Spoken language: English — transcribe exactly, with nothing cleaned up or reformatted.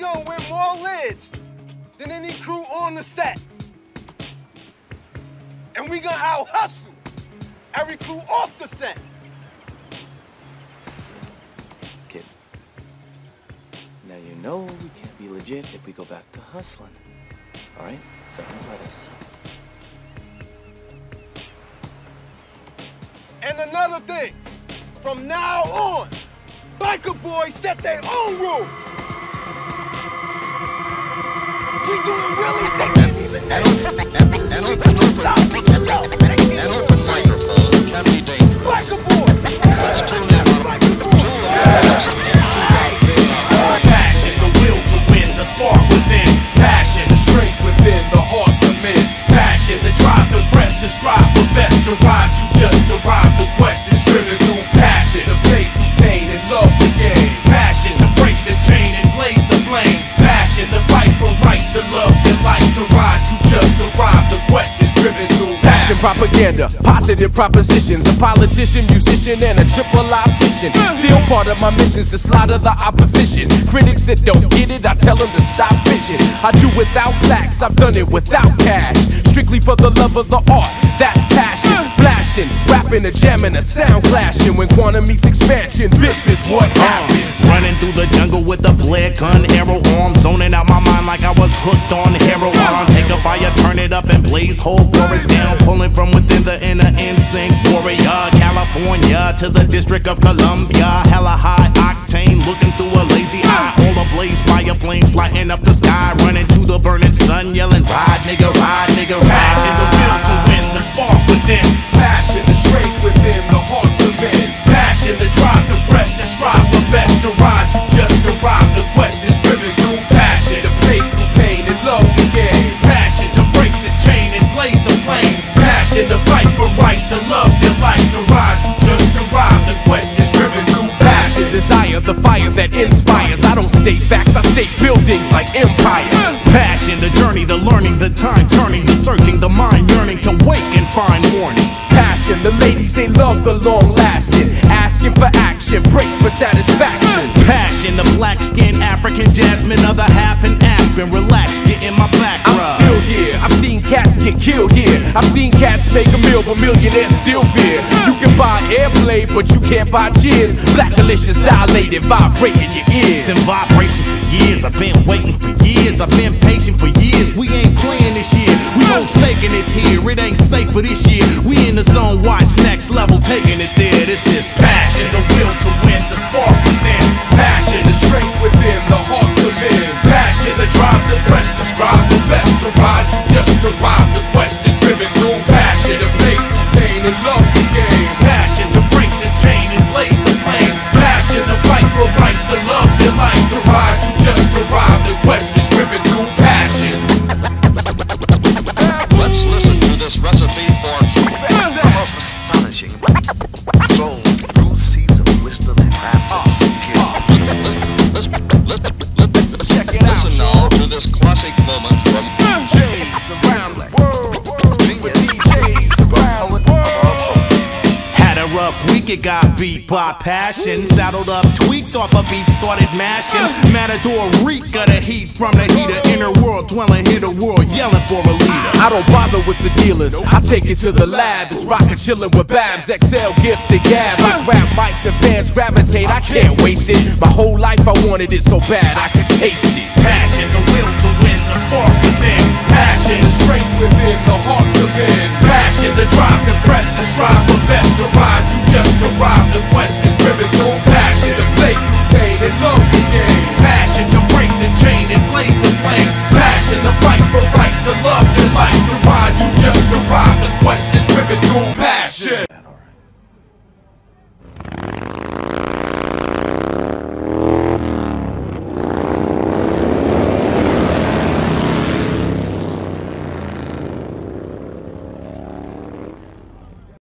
gonna win more lids than any crew on the set. And we gonna out-hustle every crew off the set. Kid, now you know we can't be legit if we go back to hustling. All right? So don't let us. And another thing, from now on, biker boys set their own rules. We doing really they can't even name. An open microphone can be dangerous. Biker boys. Let's tune in. Biker boys. Passion, the will to win, the spark within. Passion, the strength within the hearts of men. Passion, the drive to press, the strive for best. The rise you just arrived, the quest is driven through passion. The faith through pain and love the game. Passion to break the chain and blaze the flame. Passion, the fight for rights, to love your life. To rise you just arrived, the quest is driven through passion. Propaganda, positive propositions. A politician, musician, and a triple optician. Still part of my mission's to slaughter the opposition. Critics that don't get it, I tell them to stop bitching. I do without plaques, I've done it without cash. Strictly for the love of the art, that's passion. Flashing, rapping, a jamming, a sound clashing. When quantum meets expansion, this is what happens. Running through the jungle with a flare gun, arrow arm, zoning out my mind like I was hooked on heroin. Take a fire, turn it up and blaze whole chorus down, pulling from within the inner instinct warrior. California to the District of Columbia, hella high octane, looking through a lazy eye. All ablaze, fire flames lighting up the sky, running to the burning sun, yelling ride nigga, ride nigga, ride. Passion, the will to win, the spark within. Passion, the strength within the hearts of men. Passion, the drive to press, the strive for best. To rise, you just arrived, the quest is driven through passion. To pay through pain and love the game. Passion, to break the chain and blaze the flame. Passion, to fight for rights, to love your life. To rise, you just arrived, the quest is driven through passion. Desire, the fire that inspires. I don't state facts, I state buildings like empires. Passion, the journey, the learning, the time turning, the searching, the mind yearning to wake and find warning. Passion, the ladies, they love the long lasting. Asking for action, brace for satisfaction. Passion, the black skin, African jasmine, other half in Aspen. Relax, get in my back rub. I'm still here, I've seen cats get killed here. I've seen cats make a meal, but millionaires still fear. You can buy airplay, but you can't buy cheers. Black delicious, dilated, vibrating your ears. In vibration for years, I've been waiting for years. I've been patient for years. We ain't playing this year. We won't stake in this here. It ain't safe for this year. We in the zone, watch next level, taking it there. This is passion, the will to win, the spark within. Passion, the strength within the hearts of men. Passion, the drive to press, to strive for best. To rise, you just arrived, the quest is driven through passion. To play through pain and love the game. Passion, to break the chain and blaze the flame. Passion, to fight for rights, to love your life. To rise, you just arrived, the quest is driven through passion. Let's listen to this recipe for the most astonishing soul through seeds of wisdom and craft and skill. Check it out. Listen now to this classic moment from D Js around the world. D Js around the world. had a rough week, it got beat by passion. Saddled up, tweaked off a beat, started mashing. Matador reek of the heat from the heater. Inner world dwelling, hit a world yelling for a leader. I don't bother with the dealers, I take it to the lab. It's rockin' chillin' with Babs, X L, gifted gab. I grab mics and fans gravitate, I can't waste it. My whole life I wanted it so bad I could taste it. Passion, the will to win, the spark within. Passion, the strength within the heart